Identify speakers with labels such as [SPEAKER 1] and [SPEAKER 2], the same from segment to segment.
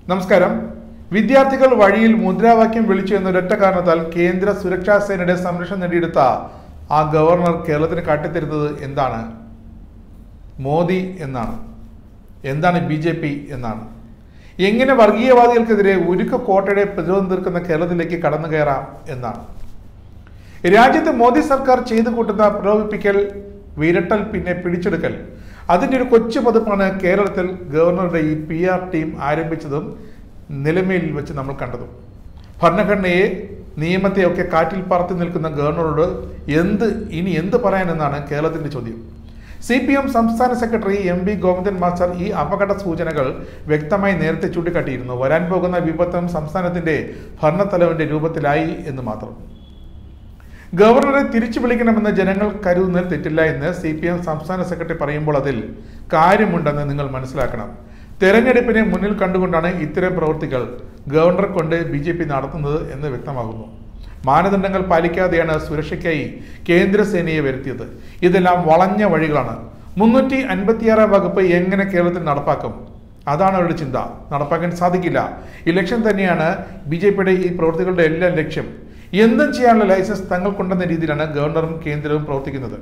[SPEAKER 1] നമസ്കാരം. വിദ്യാർത്ഥികൾ വഴിയിൽ മുദ്രാവാക്യം വിളിച്ചു എന്നൊരൊറ്റ കാരണത്താൽ കേന്ദ്ര സുരക്ഷാ സേനയുടെ സംരക്ഷണം നേടിയെടുത്ത ആ ഗവർണർ കേരളത്തിന് കാട്ടിത്തരുന്നത് എന്താണ്? മോദി എന്നാണ്. എന്താണ് BJP എന്നാണ്. എങ്ങനെ വർഗീയവാദികൾക്കെതിരെ ഉരുക്ക് കോട്ടയുടെ പ്രതിരോധം തീർക്കുന്ന കേരളത്തിലേക്ക് കടന്നു കയറാം എന്നാണ്. രാജ്യത്ത് മോദി സർക്കാർ ചെയ്തു കൂട്ടുന്ന പ്രലോഭിപ്പിക്കൽ, വിരട്ടൽ, പിന്നെ പിടിച്ചെടുക്കൽ, അതിൻ്റെ ഒരു കൊച്ചു പതിപ്പാണ് കേരളത്തിൽ ഗവർണറുടെ ഈ PR ടീം ആരംഭിച്ചതും നിലമേലിൽ വെച്ച് നമ്മൾ കണ്ടതും. ഭരണഘടനയെ, നിയമത്തെയൊക്കെ കാറ്റിൽ പറത്തി നിൽക്കുന്ന ഗവർണറോട് ഇനി എന്ത് പറയാനെന്നാണ് കേരളത്തിൻ്റെ ചോദ്യം. CPM സംസ്ഥാന സെക്രട്ടറി MV ഗോവിന്ദൻ മാസ്റ്റർ ഈ അപകട സൂചനകൾ വ്യക്തമായി നേരത്തെ ചൂണ്ടിക്കാട്ടിയിരുന്നു. വരാൻ പോകുന്ന വിപത്തും സംസ്ഥാനത്തിൻ്റെ ഭരണത്തലവന്റെ രൂപത്തിലായി എന്ന് മാത്രം. ഗവർണറെ തിരിച്ചു വിളിക്കണമെന്ന് ജനങ്ങൾ കരുതുന്നതിൽ തെറ്റില്ല എന്ന് CPM സംസ്ഥാന സെക്രട്ടറി പറയുമ്പോൾ അതിൽ കാര്യമുണ്ടെന്ന് നിങ്ങൾ മനസ്സിലാക്കണം. തെരഞ്ഞെടുപ്പിനെ മുന്നിൽ കണ്ടുകൊണ്ടാണ് ഇത്തരം പ്രവൃത്തികൾ ഗവർണറെ കൊണ്ട് BJP നടത്തുന്നത് എന്ന് വ്യക്തമാകുന്നു. മാനദണ്ഡങ്ങൾ പാലിക്കാതെയാണ് സുരക്ഷയ്ക്കായി കേന്ദ്രസേനയെ വരുത്തിയത്. ഇതെല്ലാം വളഞ്ഞ വഴികളാണ്. 356 വകുപ്പ് എങ്ങനെ കേരളത്തിൽ നടപ്പാക്കും? അതാണ് അവരുടെ ചിന്ത. നടപ്പാക്കാൻ സാധിക്കില്ല. ഇലക്ഷൻ തന്നെയാണ് BJPയുടെ ഈ പ്രവൃത്തികളുടെ എല്ലാം ലക്ഷ്യം. എന്തും ചെയ്യാനുള്ള ലൈസൻസ് തങ്ങൾക്കുണ്ടെന്ന രീതിയിലാണ് ഗവർണറും കേന്ദ്രവും പ്രവർത്തിക്കുന്നത്.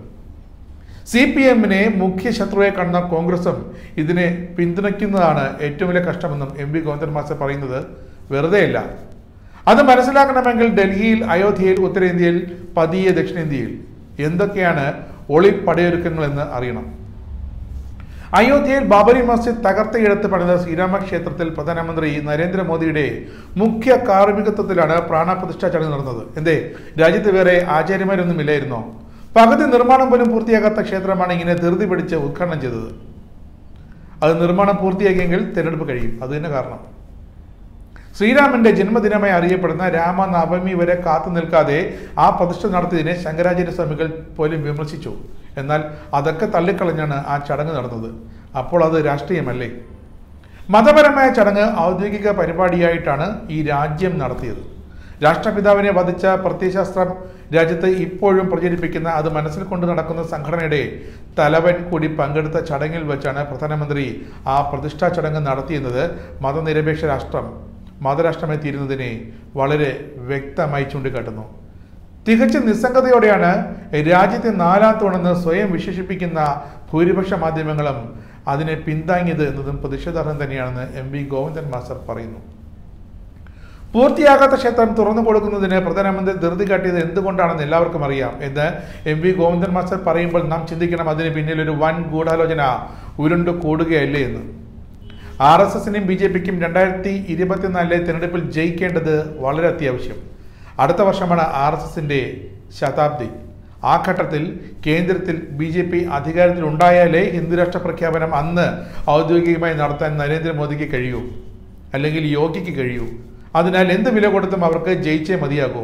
[SPEAKER 1] CPMനെ മുഖ്യ ശത്രുവായി കാണുന്ന കോൺഗ്രസും ഇതിനെ പിന്തുണയ്ക്കുന്നതാണ് ഏറ്റവും വലിയ കഷ്ടമെന്നും MV ഗോവിന്ദൻ മാസ്റ്റർ പറയുന്നത് വെറുതെയല്ല. അത് മനസ്സിലാക്കണമെങ്കിൽ ഡൽഹിയിൽ, അയോധ്യയിൽ, ഉത്തരേന്ത്യയിൽ, പതിയെ ദക്ഷിണേന്ത്യയിൽ എന്തൊക്കെയാണ് ഒളിപ്പടയൊരുക്കങ്ങളെന്ന് അറിയണം. അയോധ്യയിൽ ബാബരി മസ്ജിദ് തകർത്തയിടത്ത് പണിത ശ്രീരാമക്ഷേത്രത്തിൽ പ്രധാനമന്ത്രി നരേന്ദ്രമോദിയുടെ മുഖ്യ കാർമ്മികത്വത്തിലാണ് പ്രാണപ്രതിഷ്ഠാ ചടങ്ങ് നടന്നത്. എന്തേ, രാജ്യത്ത് വേറെ ആചാര്യന്മാരൊന്നും ഇല്ലായിരുന്നോ? പകുതി നിർമ്മാണം പോലും പൂർത്തിയാകാത്ത ക്ഷേത്രമാണ് ഇങ്ങനെ ധൃതി പിടിച്ച് ഉദ്ഘാടനം ചെയ്തത്. അത് നിർമ്മാണം പൂർത്തിയാക്കിയെങ്കിൽ തിരഞ്ഞെടുപ്പ് കഴിയും. അത് തന്നെ കാരണം. ശ്രീരാമന്റെ ജന്മദിനമായി അറിയപ്പെടുന്ന രാമനവമി വരെ കാത്തു നിൽക്കാതെ ആ പ്രതിഷ്ഠ നടത്തിയതിനെ ശങ്കരാചാര്യസ്വാമികൾ പോലും വിമർശിച്ചു. എന്നാൽ അതൊക്കെ തള്ളിക്കളഞ്ഞാണ് ആ ചടങ്ങ് നടന്നത്. അപ്പോൾ അത് രാഷ്ട്രീയമല്ലേ? മതപരമായ ചടങ്ങ് ഔദ്യോഗിക പരിപാടിയായിട്ടാണ് ഈ രാജ്യം നടത്തിയത്. രാഷ്ട്രപിതാവിനെ വധിച്ച പ്രത്യയശാസ്ത്രം രാജ്യത്ത് ഇപ്പോഴും പ്രചരിപ്പിക്കുന്ന, അത് മനസ്സിൽ കൊണ്ട് നടക്കുന്ന സംഘടനയുടെ തലവൻ കൂടി പങ്കെടുത്ത ചടങ്ങിൽ വെച്ചാണ് പ്രധാനമന്ത്രി ആ പ്രതിഷ്ഠാ ചടങ്ങ് നടത്തിയെന്നത് മതനിരപേക്ഷ രാഷ്ട്രം മതരാഷ്ട്രമായി തീരുന്നതിനെ വളരെ വ്യക്തമായി ചൂണ്ടിക്കാട്ടുന്നു. തികച്ച നിസ്സംഗതയോടെയാണ് രാജ്യത്തെ നാലാം തൂണെന്ന് സ്വയം വിശേഷിപ്പിക്കുന്ന ഭൂരിപക്ഷ മാധ്യമങ്ങളും അതിനെ പിന്താങ്ങിയത് എന്നതും പ്രതിഷേധാർഹം തന്നെയാണെന്ന് MV ഗോവിന്ദൻ മാസ്റ്റർ പറയുന്നു. പൂർത്തിയാകാത്ത ക്ഷേത്രം തുറന്നു കൊടുക്കുന്നതിന് പ്രധാനമന്ത്രി ധൃതി കാട്ടിയത് എന്തുകൊണ്ടാണെന്ന് എല്ലാവർക്കും അറിയാം എന്ന് MV ഗോവിന്ദൻ മാസ്റ്റർ പറയുമ്പോൾ നാം ചിന്തിക്കണം, അതിന് പിന്നിൽ ഒരു വൻ ഗൂഢാലോചന ഉരുണ്ടു കൂടുകയല്ലേ എന്ന്. RSSനും BJPക്കും 2024 തിരഞ്ഞെടുപ്പിൽ ജയിക്കേണ്ടത് വളരെ അത്യാവശ്യം. അടുത്ത വർഷമാണ് RSSന്റെ ശതാബ്ദി. ആ ഘട്ടത്തിൽ കേന്ദ്രത്തിൽ BJP അധികാരത്തിൽ ഉണ്ടായാലേ ഹിന്ദുരാഷ്ട്ര പ്രഖ്യാപനം അന്ന് ഔദ്യോഗികമായി നടത്താൻ നരേന്ദ്രമോദിക്ക് കഴിയൂ, അല്ലെങ്കിൽ യോഗിക്ക് കഴിയൂ. അതിനാൽ എന്ത് വില കൊടുത്തും അവർക്ക് ജയിച്ചേ മതിയാകൂ.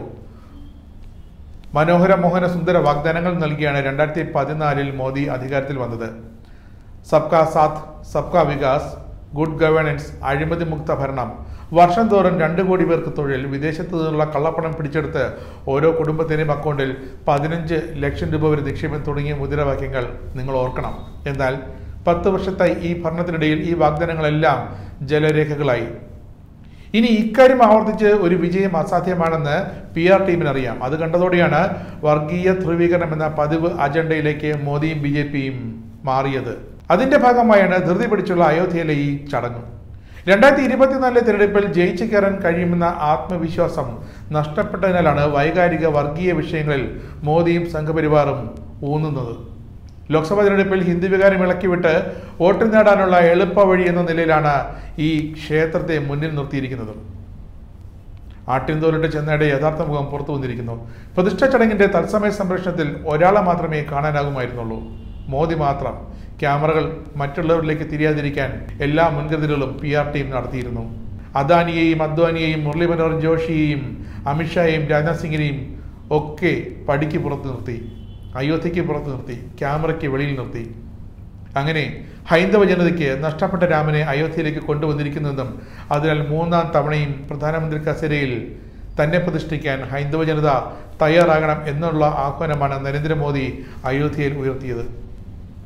[SPEAKER 1] മനോഹര മോഹന സുന്ദര വാഗ്ദാനങ്ങൾ നൽകിയാണ് 2014 മോദി അധികാരത്തിൽ വന്നത്. സബ്കാ സാത്ത്, സബ്കാ വികാസ്, ഗുഡ് ഗവേണൻസ്, അഴിമതി മുക്ത ഭരണം, വർഷം തോറും 2 കോടി പേർക്ക് തൊഴിൽ, വിദേശത്തു നിന്നുള്ള കള്ളപ്പണം പിടിച്ചെടുത്ത് ഓരോ കുടുംബത്തിൻ്റെയും അക്കൗണ്ടിൽ 15 ലക്ഷം രൂപ വരെ നിക്ഷേപം തുടങ്ങിയ മുദ്രാവാക്യങ്ങൾ നിങ്ങൾ ഓർക്കണം. എന്നാൽ 10 വർഷത്തായി ഈ ഭരണത്തിനിടയിൽ ഈ വാഗ്ദാനങ്ങളെല്ലാം ജലരേഖകളായി. ഇനി ഇക്കാര്യം ആവർത്തിച്ച് ഒരു വിജയം അസാധ്യമാണെന്ന് PR ടീമിനറിയാം. അത് കണ്ടതോടെയാണ് വർഗീയ ധ്രുവീകരണം എന്ന പതിവ് അജണ്ടയിലേക്ക് മോദിയും BJPയും മാറിയത്. അതിന്റെ ഭാഗമായാണ് ധൃതി പിടിച്ചുള്ള അയോധ്യയിലെ ഈ ചടങ്ങ്. 2024 തിരഞ്ഞെടുപ്പിൽ ജയിച്ചു കയറാൻ കഴിയുമെന്ന ആത്മവിശ്വാസം നഷ്ടപ്പെട്ടതിനാലാണ് വൈകാരിക വർഗീയ വിഷയങ്ങളിൽ മോദിയും സംഘപരിവാറും ഊന്നുന്നത്. ലോക്സഭാ തിരഞ്ഞെടുപ്പിൽ ഹിന്ദു വികാരം ഇളക്കിവിട്ട് വോട്ട് നേടാനുള്ള എളുപ്പ വഴി എന്ന നിലയിലാണ് ഈ ക്ഷേത്രത്തെ മുന്നിൽ നിർത്തിയിരിക്കുന്നത്. ആട്ടിൻതോലിട്ട് ചെന്നയുടെ യഥാർത്ഥ മുഖം പുറത്തു വന്നിരിക്കുന്നു. പ്രതിഷ്ഠാ ചടങ്ങിന്റെ തത്സമയ സംപ്രേഷണത്തിൽ ഒരാളെ മാത്രമേ കാണാനാകുമായിരുന്നുള്ളൂ, മോദി മാത്രം. ക്യാമറകൾ മറ്റുള്ളവരിലേക്ക് തിരിയാതിരിക്കാൻ എല്ലാ മുൻകരുതലുകളും PR ടീം നടത്തിയിരുന്നു. അദാനിയെയും അദ്വാനിയെയും മുരളി മനോഹർ ജോഷിയെയും അമിത്ഷായെയും രാജ്നാഥ് സിംഗിനെയും ഒക്കെ പടിക്ക് പുറത്ത് നിർത്തി, അയോധ്യയ്ക്ക് പുറത്ത് നിർത്തി, ക്യാമറയ്ക്ക് വെളിയിൽ നിർത്തി. അങ്ങനെ ഹൈന്ദവ ജനതയ്ക്ക് നഷ്ടപ്പെട്ട രാമനെ അയോധ്യയിലേക്ക് കൊണ്ടുവന്നിരിക്കുന്നതും അതിനാൽ 3ാം തവണയും പ്രധാനമന്ത്രി കസേരയിൽ തന്നെ പ്രതിഷ്ഠിക്കാൻ ഹൈന്ദവ ജനത തയ്യാറാകണം എന്നുള്ള ആഹ്വാനമാണ് നരേന്ദ്രമോദി അയോധ്യയിൽ ഉയർത്തിയത്.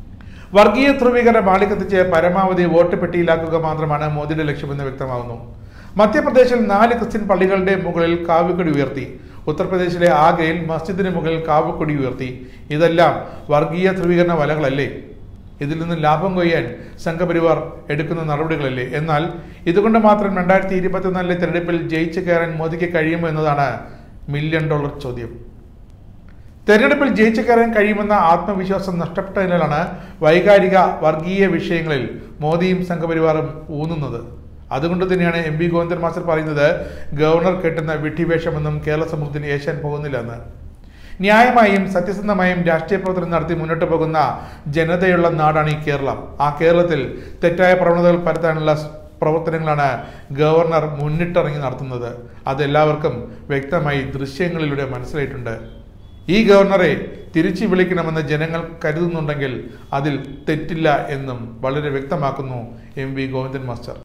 [SPEAKER 1] വർഗീയ ധ്രുവീകരണം ആളിക്കത്തിച്ച് പരമാവധി വോട്ട് പെട്ടിയിലാക്കുക മാത്രമാണ് മോദിയുടെ ലക്ഷ്യമെന്ന് വ്യക്തമാകുന്നു. മധ്യപ്രദേശിൽ 4 ക്രിസ്ത്യൻ പള്ളികളുടെ മുകളിൽ കാവിക്കൊടി ഉയർത്തി. ഉത്തർപ്രദേശിലെ ആഗ്രയിൽ മസ്ജിദിന് മുകളിൽ കാവിക്കൊടി ഉയർത്തി. ഇതെല്ലാം വർഗീയ ധ്രുവീകരണ വലകളല്ലേ? ഇതിൽ നിന്ന് ലാഭം കൊയ്യാൻ സംഘപരിവാർ എടുക്കുന്ന നടപടികളല്ലേ? എന്നാൽ ഇതുകൊണ്ട് മാത്രം 2024 തെരഞ്ഞെടുപ്പിൽ ജയിച്ചു കയറാൻ മോദിക്ക് കഴിയുമോ എന്നതാണ് $1 മില്യൺ ചോദ്യം. തെരഞ്ഞെടുപ്പിൽ ജയിച്ചു കയറാൻ കഴിയുമെന്ന ആത്മവിശ്വാസം നഷ്ടപ്പെട്ടതിനാലാണ് വൈകാരിക വർഗീയ വിഷയങ്ങളിൽ മോദിയും സംഘപരിവാറും ഊന്നുന്നത്. അതുകൊണ്ട് തന്നെയാണ് MP ഗോവിന്ദൻ മാസ്റ്റർ പറയുന്നത് ഗവർണർ കെട്ടുന്ന വിഡ്ഢിവേഷമൊന്നും കേരള സമൂഹത്തിന് ഏശാൻ പോകുന്നില്ല എന്ന്. ന്യായമായും സത്യസന്ധമായും രാഷ്ട്രീയ പ്രവർത്തനം നടത്തി മുന്നോട്ട് പോകുന്ന ജനതയുള്ള നാടാണ് ഈ കേരളം. ആ കേരളത്തിൽ തെറ്റായ പ്രവണതകൾ പരത്താനുള്ള പ്രവർത്തനങ്ങളാണ് ഗവർണർ മുന്നിട്ടിറങ്ങി നടത്തുന്നത്. അതെല്ലാവർക്കും വ്യക്തമായി ദൃശ്യങ്ങളിലൂടെ മനസ്സിലായിട്ടുണ്ട്. ഈ ഗവർണറെ തിരിച്ചു വിളിക്കണമെന്ന് ജനങ്ങൾ കരുതുന്നുണ്ടെങ്കിൽ അതിൽ തെറ്റില്ല എന്നും വളരെ വ്യക്തമാക്കുന്നു MP ഗോവിന്ദൻ മാസ്റ്റർ.